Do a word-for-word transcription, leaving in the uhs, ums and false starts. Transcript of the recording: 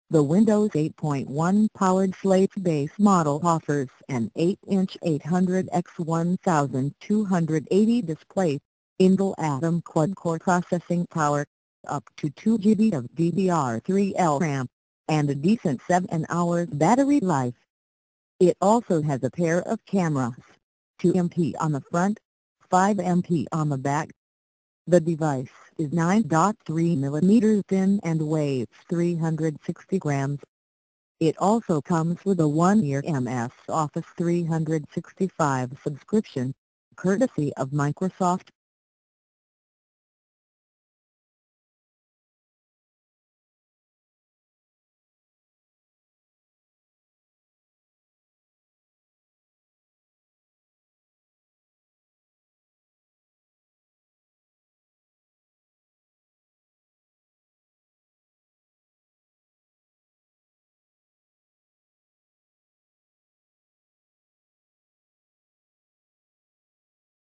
The Windows eight point one powered Slate base model offers an eight inch eight hundred by twelve eighty display, Intel Atom quad-core processing power, up to two gigabytes of D D R three L RAM, and a decent seven hours battery life. It also has a pair of cameras, two megapixels on the front, five megapixels on the back. The device is nine point three millimeters thin and weighs three hundred sixty grams. It also comes with a one-year M S Office three sixty-five subscription, courtesy of Microsoft.